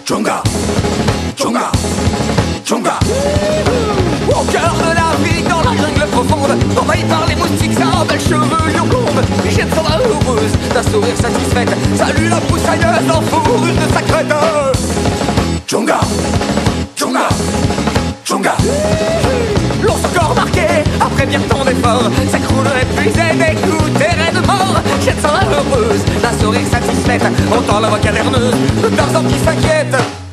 Djonga, Djonga, Djonga. Au cœur de l'Afrique, dans la jungle profonde, envahi par les moustiques à belles chevelures blondes, Jette son heureuse d'un sourire satisfaite, salue la poussailleuse en fourrure de sa crête. Djonga, Djonga, Djonga. L'ours encore marqué, après bien tant d'efforts, s'écroule épuisé, dégoûté, raide mort. Jette son heureuse d'un sourire satisfaite, entend la voix caverneuse de Tarzan qui s'inquiète.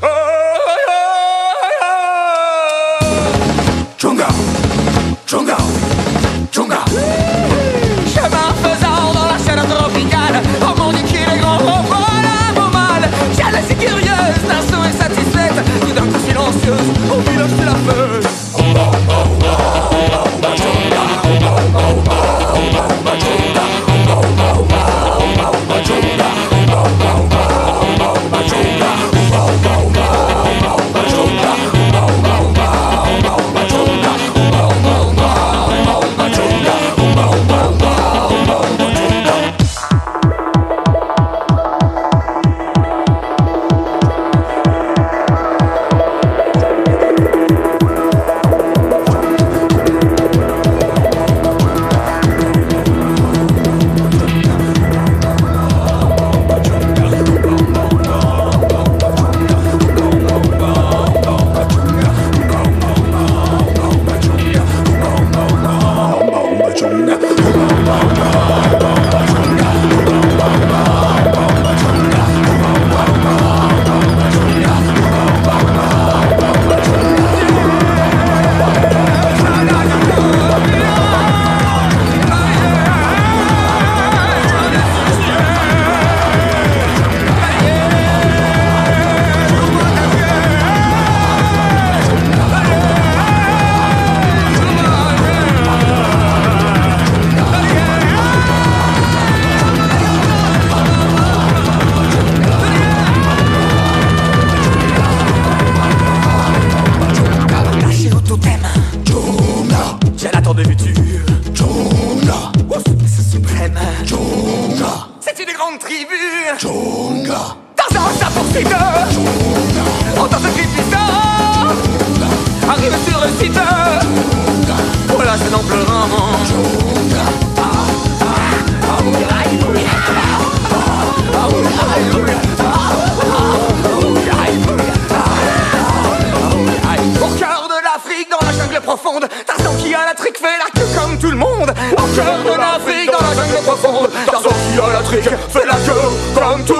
Djonga, Djonga, Djonga. Chemin faisant dans la chaîne tropicale, oh mon Dieu qu'il est grand, oh voilà mon mal. Jealous et curieuse, d'un sourire satisfaite, tout d'un coup silencieuse, au village de la feuille. C'est une grande tribu. Djonga, Tarzan sa poursuite. Entend ce cri puissant. Arrive sur le site. Voilà ce nom pleurant. Au cœur de l'Afrique, dans la jungle profonde, Tarzan qui a la trique fait la queue comme tout le monde. Au cœur de l'Afrique, dans la jungle profonde, Tarzan qui a la trique fait la queue comme tout le monde.